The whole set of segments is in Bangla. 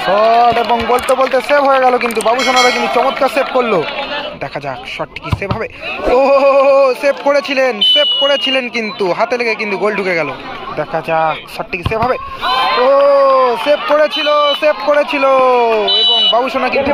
শট এবং বলতে বলতে সেভ হয়ে গেল, কিন্তু বাবুসোনারা কিন্তু চমৎকার সেভ করলো। দেখা যাক শটটি কি সেভ হবে। ও সেভ করেছিলেন কিন্তু হাতে লেগে কিন্তু গোল ঢুকে গেল। দেখা যাক শটটি কি সেভ হবে। ও সেভ করেছিল এবং বাবুসোনা কিন্তু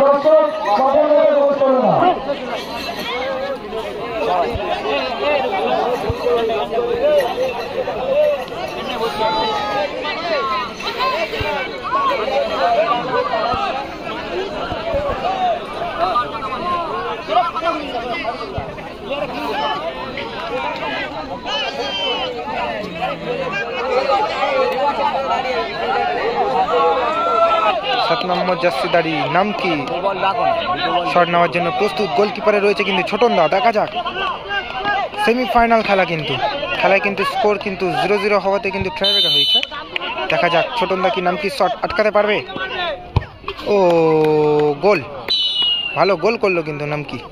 সাত নম্বর জার্সিদারি নাম কি? শট নেওয়ার জন্য প্রস্তুত, গোলকিপারে রয়েছে কিন্তু ছোটনদা। দেখা যাক সেমিফাইনাল খেলা, কিন্তু খেলায় কিন্তু স্কোর কিন্তু 0-0 হওয়াতে কিন্তু ট্রাইব্রেকার হয়েছে। দেখা যাক ছোটনদা কি নাম কি শট আটকাতে পারবে। ও গোল, ভালো গোল করলো কিন্তু নাম কি।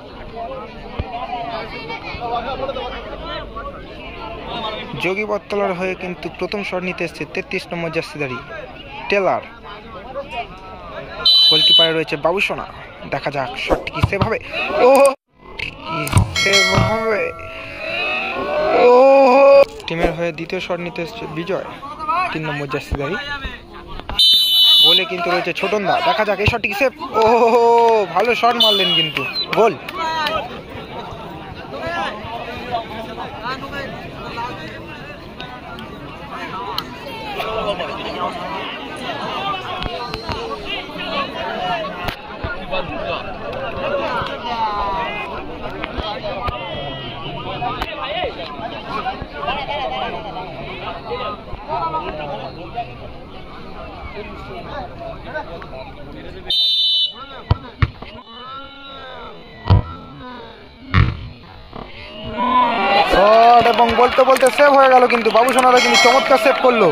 যোগী বটতলার হয়ে কিন্তু প্রথম শট নিতে এসছে 33 নম্বর জার্সিদারি টেলার। গোলকিপারে রয়েছে বাবুসোনা। দেখা যাক শটটি কি সেভ হবে। ও সেভ হবে। ও টিমের হয়ে দ্বিতীয় শট নিতে এসছে বিজয় 3 নম্বর জার্সিদারি। গোলে কিন্তু রয়েছে ছোটনদা। দেখা যাক এই শটটি কি সেভ। ও ভালো শট মারলেন কিন্তু গোল। শট এবং বলতে বলতে সেভ হয়ে গেল, কিন্তু বাবুসোনারা কিন্তু চমৎকার সেভ করলো।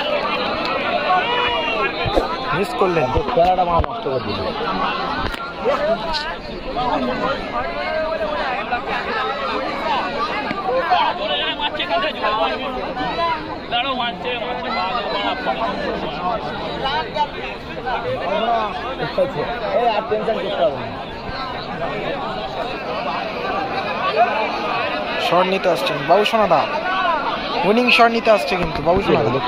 মিস করলেন, খেলাটা নষ্ট করে দিল। শট নিতে আসছেন বাবুসোনা দা, উইনিং শট নিতে আসছে কিন্তু বাবুসোনা দা।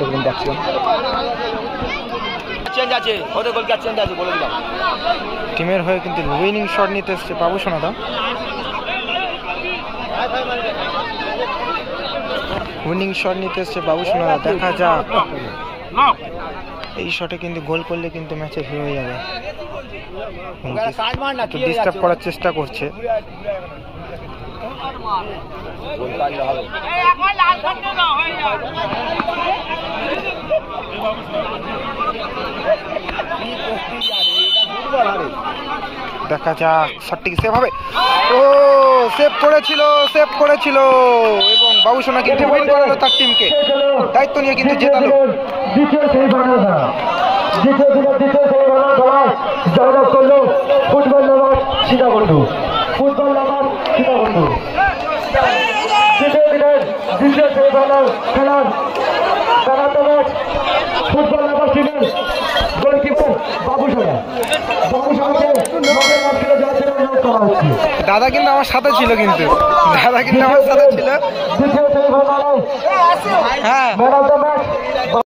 টিমের হয়ে কিন্তু উইনিং শট নিতে আসছে বাবুসোনা দা। উইনিং শট নিতে আসছে বাবুসোনা দা। দেখা যাক এই শটে কিন্তু গোল করলে কিন্তু ম্যাচে হিরো হয়ে যাবে। ডিস্টার্ব করার চেষ্টা করছে। দেখা যাক শটটি সেভ হবে। ও সেভ করেছিল এবং বাবুসোনা কিন্তু উইন করালো তার টিমকে, দায়িত্ব নিয়ে কিন্তু জেতালো। ফুটবল লাভার সীতাবন্ধু দ্বিতীয় দিনের দ্বিতীয় সেমিফাইনাল খেলার ফুটবল লাভার টিমের গোলকিপার বাবুসোনা। দাদা কিন্তু আমার সাথে ছিল, হ্যাঁ।